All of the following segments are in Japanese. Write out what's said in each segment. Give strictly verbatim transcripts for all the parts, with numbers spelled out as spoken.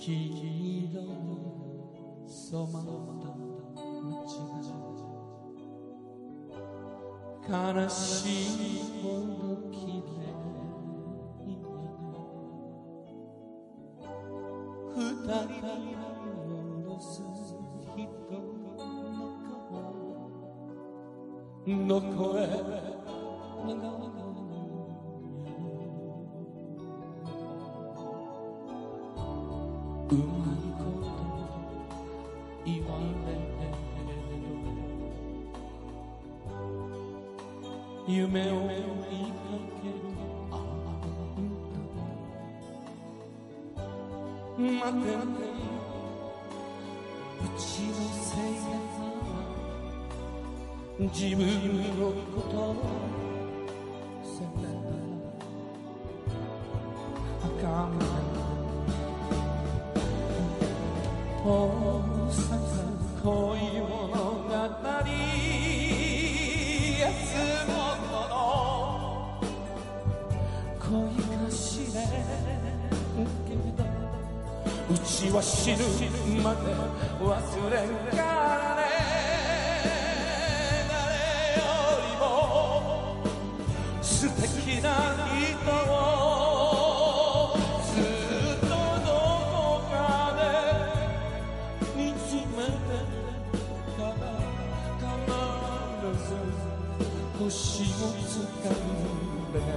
黄色に染まった街が悲しいほど綺麗に二人戻す人の顔どこへ願ううまいこと言われる夢を追いかけるあんた待て待てうちのせいだ自分のことを責めたあかん大阪恋物語安物の恋かしれけどうちは死ぬまで忘れんからね誰よりも素敵な人を星をつかんで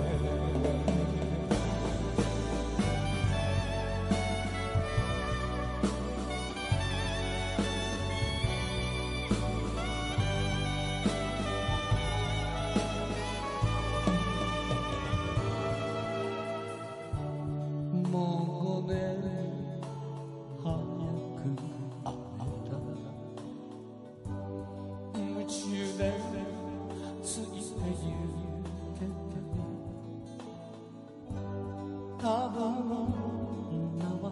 もうごねん早く会えた夢中でついてゆけて多分女は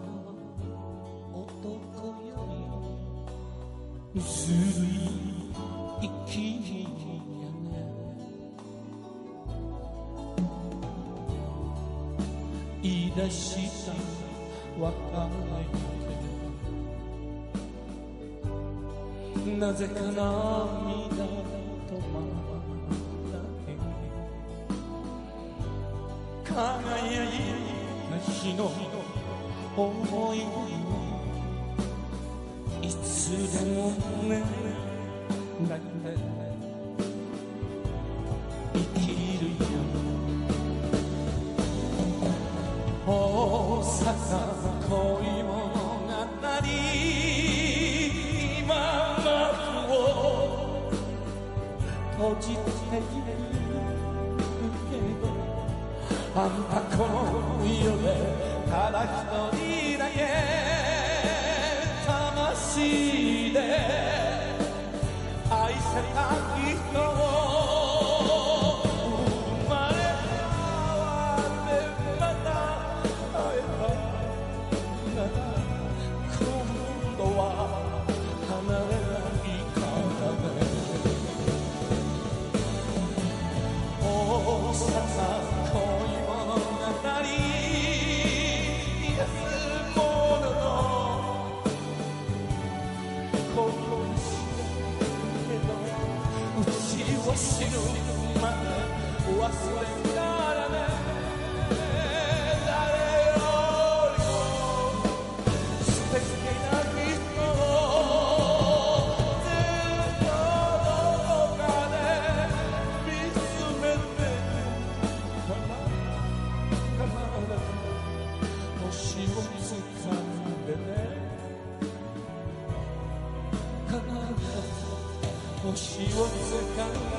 男よりずるい生きやね言い出した別れてなぜか涙止まる輝いた日の思いいつでもねだって生きるよ大阪恋物語今幕を閉じているけどあんたこの世でただ一人だけ魂で愛せた人を生まれ変わってまた会えたなら今度は離れないからね大阪恋死ぬまで忘れからね誰よりも素敵な人をずっとどこかで見つめて必ず星をつかんでね必ず星をつかんで